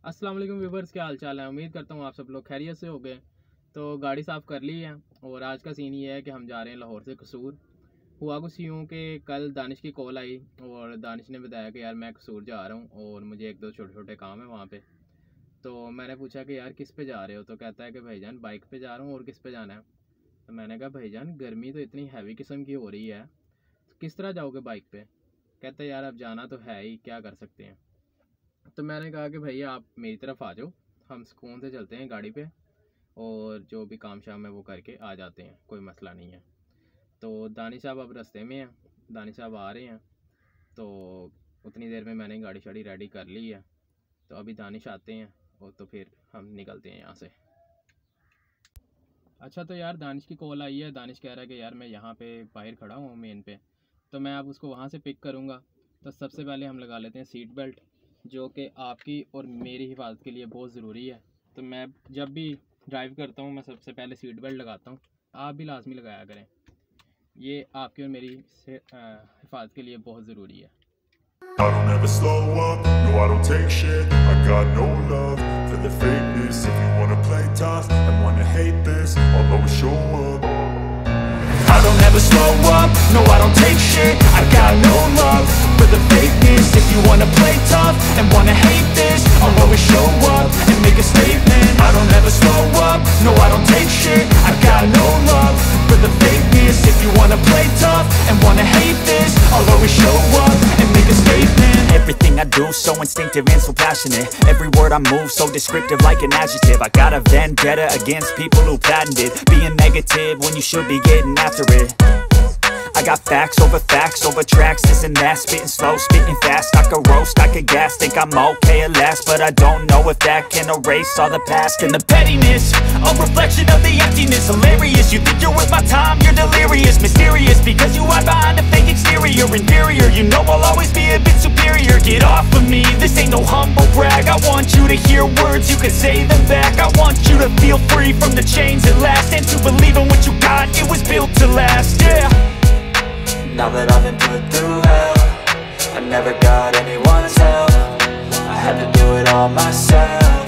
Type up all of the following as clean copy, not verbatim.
अस्सलाम वालेकुम व्यूवर्स, क्या हाल चाल है। उम्मीद करता हूँ आप सब लोग खैरियत से हो गए। तो गाड़ी साफ़ कर ली है और आज का सीन ये है कि हम जा रहे हैं लाहौर से कसूर। हुआ कुछ यूँ कि कल दानिश की कॉल आई और दानिश ने बताया कि यार मैं कसूर जा रहा हूँ और मुझे एक दो छोटे छोटे काम है वहाँ पे। तो मैंने पूछा कि यार किस पे जा रहे हो, तो कहता है कि भाईजान बाइक पे जा रहा हूँ और किस पे जाना है। तो मैंने कहा भाईजान गर्मी तो इतनी हैवी किस्म की हो रही है, तो किस तरह जाओगे बाइक पे। कहता है यार अब जाना तो है ही, क्या कर सकते हैं। तो मैंने कहा कि भैया आप मेरी तरफ आ जाओ, हम सुकून से चलते हैं गाड़ी पे और जो भी काम शाम है वो करके आ जाते हैं, कोई मसला नहीं है। तो दानिश साहब अब रास्ते में हैं, दानिश साहब आ रहे हैं। तो उतनी देर में मैंने गाड़ी शाड़ी रेडी कर ली है। तो अभी दानिश आते हैं और तो फिर हम निकलते हैं यहाँ से। अच्छा, तो यार दानिश की कॉल आई है। दानिश कह रहा है कि यार मैं यहाँ पे बाहर खड़ा हूँ मेन पे, तो मैं अब उसको वहाँ से पिक करूँगा। तो सबसे पहले हम लगा लेते हैं सीट बेल्ट, जो कि आपकी और मेरी हिफाजत के लिए बहुत ज़रूरी है। तो मैं जब भी ड्राइव करता हूँ मैं सबसे पहले सीट बेल्ट लगाता हूँ, आप भी लाजमी लगाया करें, ये आपकी और मेरी हिफाजत के लिए बहुत ज़रूरी है। I don't ever slow up, no I don't take shit. I got no love for the fakeness. If you wanna play tough and wanna hate this, I'll always show up. I don't ever slow up, no I don't take shit. I got no love for the fakeness. If you wanna play tough and wanna hate this, I'll always show up and make a statement. I don't ever slow up, no I don't take shit. I got no love for the fakeness. If you wanna play tough and wanna hate this, I'll always show up and make a statement. Everything I do so instinctive and so passionate. Every word I move so descriptive like an adjective. I got a vendetta against people who patented being negative when you should be getting after it. I got facts over tracks, this and that. Spitting slow, spitting fast. I could roast, I could gas. Think I'm okay at last, but I don't know if that can erase all the past. And the pettiness, a reflection of the emptiness. Hilarious, you think you're worth my time, you're delirious. Mysterious, because you hide behind a fake exterior. Inferior, you know I'll always be a bit superior. Get off of me, this ain't no humble brag. I want you to hear words, you can say them back. I want you to feel free from the chains at last, and to believe in what you got, it was built to last, yeah. Now that I've been put through hell, I never got anyone's help. I had to do it all myself.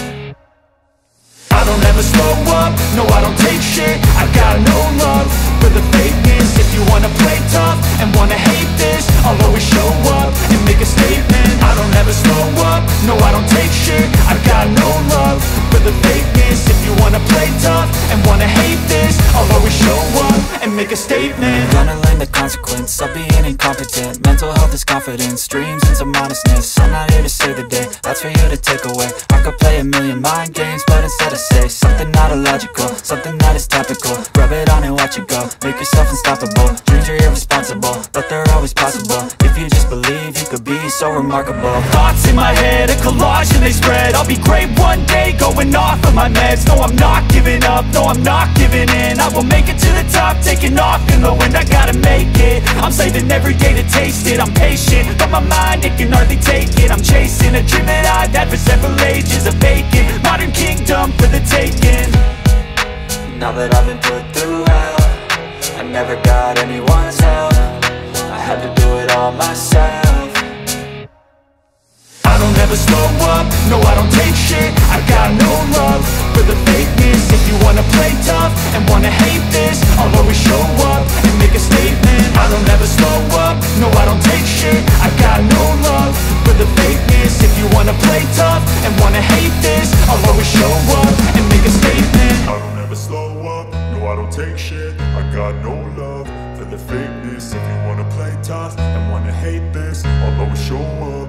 I don't ever slow up, no I don't take shit. I got no love for the fakeness. If you wanna play tough and wanna hate this, I'll always show up and make a statement. I don't ever slow up, no I don't take shit. I got no love for the fakeness. If you wanna play tough and wanna hate this, I'll always show up and make a statement. Gonna learn the consequence of being incompetent. Mental health is confidence, dreams and some honestness. I'm not here to save the day, that's for you to take away. I could play a million mind games, but instead I say something not illogical, something that is topical. Rub it on and watch it go, make yourself unstoppable. Dreams are irresponsible, but they're always possible. If you just believe, you could be so remarkable. Thoughts in my head, a collage and they spread. I'll be great one day, going off of my meds. No, I'm not giving up, no, I'm not giving in. I will make it to the top, taking off in the wind. I gotta make it, I'm saving every day to taste it. I'm patient, but my mind, it can hardly take it. I'm chasing a dream that I've had for several ages. A vacant, modern kingdom for the taking. Now that I've been put through hell, I never got anyone's help. I had to do it all myself. I don't ever slow up, no I don't take shit. I got no love for the fakeness. If you wanna play tough and wanna hate this, I'll always show up and make a statement. I don't ever slow up, no I don't take shit. I got no love for the fakeness. If you wanna play tough and wanna hate this, I'll always show up and make a statement. I don't ever slow up, no I don't take shit. I got no love for the fakeness. If you wanna play tough and wanna hate this, I'll always show up.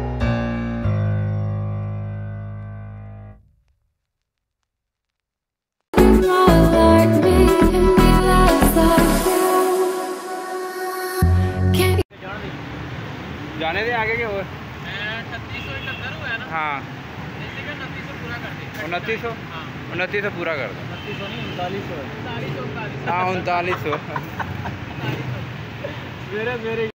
जाने दे आगे के और 3871 हुआ है ना। हाँ, इसी का 2900 पूरा कर दे। 2900 हाँ, 2900 पूरा कर दो। 2900 नहीं, 3900 हाँ 3900 मेरे मेरे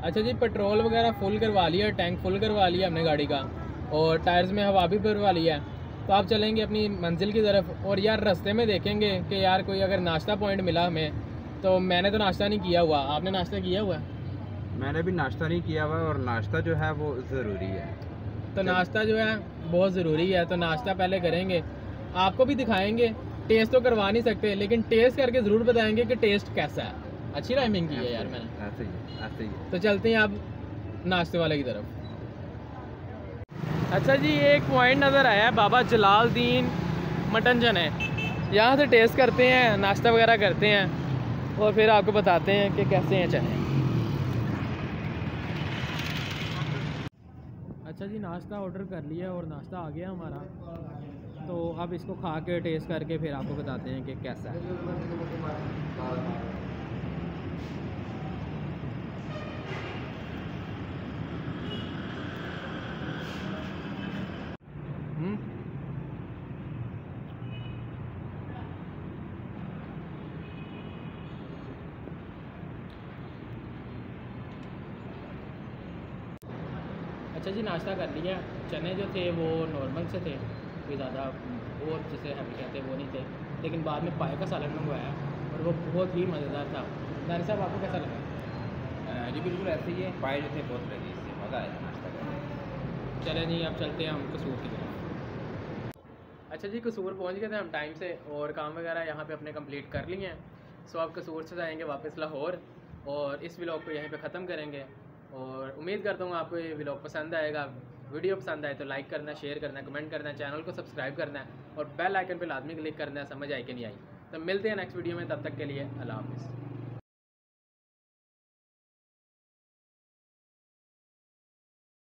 अच्छा जी, पेट्रोल वगैरह फुल करवा लिया, टैंक फुल करवा लिया हमने गाड़ी का, और टायर्स में हवा भी भरवा लिया है। तो आप चलेंगे अपनी मंजिल की तरफ। और यार रास्ते में देखेंगे कि यार कोई अगर नाश्ता पॉइंट मिला हमें, तो मैंने तो नाश्ता नहीं किया हुआ, आपने नाश्ता किया हुआ है? मैंने भी नाश्ता नहीं किया हुआ, और नाश्ता जो है वो ज़रूरी है। तो नाश्ता जो है बहुत ज़रूरी है, तो नाश्ता पहले करेंगे, आपको भी दिखाएंगे। टेस्ट तो करवा नहीं सकते, लेकिन टेस्ट करके ज़रूर बताएंगे कि टेस्ट कैसा है। अच्छी राइमिंग की है यार मैंने। ऐसे ही ऐसे ही। तो चलते हैं आप नाश्ते वाले की तरफ। अच्छा जी, ये एक पॉइंट नज़र आया है, बाबा जलालुद्दीन मटन चने। यहाँ से टेस्ट करते हैं, नाश्ता वगैरह करते हैं, और फिर आपको बताते हैं कि कैसे हैं चने। अच्छा जी, नाश्ता ऑर्डर कर लिया और नाश्ता आ गया हमारा। तो अब इसको खा के टेस्ट करके फिर आपको बताते हैं कि कैसा है। अच्छा जी, नाश्ता कर लिया। चने जो थे वो नॉर्मल से थे, कोई ज़्यादा वो जिसे हम कहते हैं वो नहीं थे, लेकिन बाद में पाए का सालन मंगवाया और वो बहुत ही मज़ेदार था। दानी साहब, आपको कैसा लगा? जी बिल्कुल ऐसे ही है, पाए जो थे बहुत लगे, इससे मज़ा आया नाश्ता करने। चले जी, अब चलते हैं हम कसूर की तरफ। अच्छा जी, कसूर पहुंच गए थे हम टाइम से, और काम वगैरह यहाँ पे अपने कंप्लीट कर लिए हैं। सो अब कसूर से जाएंगे वापस लाहौर, और इस व्लॉग को यहीं पे ख़त्म करेंगे। और उम्मीद करता हूँ आपको ये व्लॉग पसंद आएगा। वीडियो पसंद आए तो लाइक करना, शेयर करना, कमेंट करना, चैनल को सब्सक्राइब करना है, और बेल आइकन पे लाजमी क्लिक करना है। समझ आई कि नहीं आई? तो मिलते हैं नेक्स्ट वीडियो में, तब तक के लिए अल्लाह हाफ़िज़।